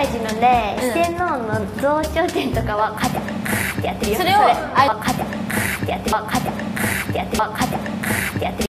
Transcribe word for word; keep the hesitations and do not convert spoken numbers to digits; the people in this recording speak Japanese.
歳児ので、四天王の増長点とかはカチャカーってやってるよ。 それをあカチャカーってやってるカチャカーってやってるカチャカーってやってる